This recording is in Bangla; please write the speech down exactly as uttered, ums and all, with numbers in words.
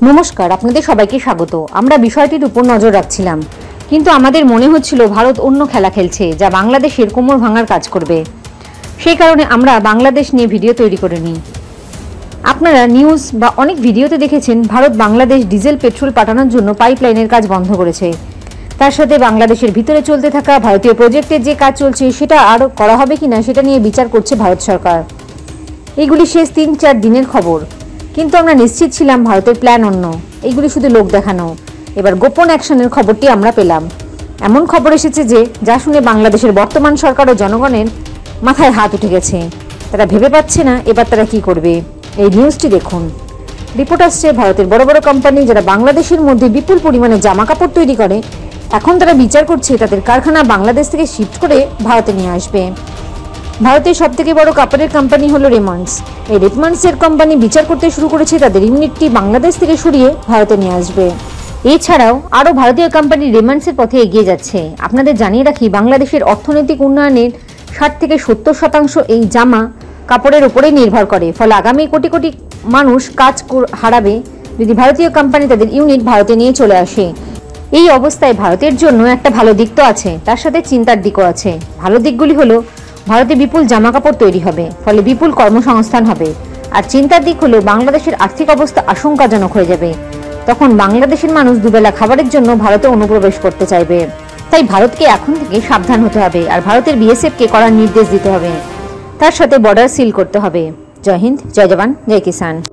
নমস্কার, আপনাদের সবাইকে স্বাগত। আমরা বিষয়টির উপর নজর রাখছিলাম, কিন্তু আমাদের মনে হচ্ছিল ভারত অন্য খেলা খেলছে, যা বাংলাদেশের কোমর ভাঙার কাজ করবে। সেই কারণে আমরা বাংলাদেশ নিয়ে ভিডিও তৈরি করে নিই। আপনারা নিউজ বা অনেক ভিডিওতে দেখেছেন ভারত বাংলাদেশ ডিজেল পেট্রোল পাঠানোর জন্য পাইপলাইনের কাজ বন্ধ করেছে। তার সাথে বাংলাদেশের ভিতরে চলতে থাকা ভারতীয় প্রজেক্টের যে কাজ চলছে সেটা আরও করা হবে কিনা সেটা নিয়ে বিচার করছে ভারত সরকার। এইগুলি শেষ তিন চার দিনের খবর, কিন্তু আমরা নিশ্চিত ছিলাম ভারতের প্ল্যান অন্য। এইগুলি শুধু লোক দেখানো। এবার গোপন অ্যাকশনের খবরটি আমরা পেলাম। এমন খবর এসেছে যে যা শুনে বাংলাদেশের বর্তমান সরকার ও জনগণের মাথায় হাত উঠে গেছে। তারা ভেবে পাচ্ছে না এবার তারা কি করবে। এই নিউজটি দেখুন। রিপোর্ট আসছে ভারতের বড় বড় কোম্পানি যারা বাংলাদেশের মধ্যে বিপুল পরিমাণে জামা কাপড় তৈরি করে, এখন তারা বিচার করছে তাদের কারখানা বাংলাদেশ থেকে শিফট করে ভারতে নিয়ে আসবে। ভারতের সব থেকে বড় কাপড়ের কোম্পানি হলো রেমন্ডস। এই রেমন্ডসের কোম্পানি বিচার করতে শুরু করেছে তাদের ইউনিটটি বাংলাদেশ থেকে সরিয়ে ভারতে নিয়ে আসবে। এছাড়াও আরও ভারতীয় কোম্পানি রেমন্ডসের পথে এগিয়ে যাচ্ছে। আপনাদের জানিয়ে রাখি, বাংলাদেশের অর্থনৈতিক উন্নয়নের ষাট থেকে সত্তর শতাংশ এই জামা কাপড়ের উপরেই নির্ভর করে। ফলে আগামী কোটি কোটি মানুষ কাজ হারাবে যদি ভারতীয় কোম্পানি তাদের ইউনিট ভারতে নিয়ে চলে আসে। এই অবস্থায় ভারতের জন্য একটা ভালো দিক তো আছে, তার সাথে চিন্তার দিকও আছে। ভালো দিকগুলি হলো ভারতে বিপুল জামা কাপড় তৈরি হবে, ফলে বিপুল কর্মসংস্থান হবে। আর চিন্তার দিক হলো বাংলাদেশের আর্থিক অবস্থা আশঙ্কাজনক হয়ে যাবে। তখন বাংলাদেশের মানুষ দুবেলা খাবারের জন্য ভারতে অনুপ্রবেশ করতে চাইবে। তাই ভারতকে এখন থেকে সাবধান হতে হবে আর ভারতের বিএসএফকে করার নির্দেশ দিতে হবে। তার সাথে বর্ডার সিল করতে হবে। জয় হিন্দ, জয় জওয়ান, জয় কিষান।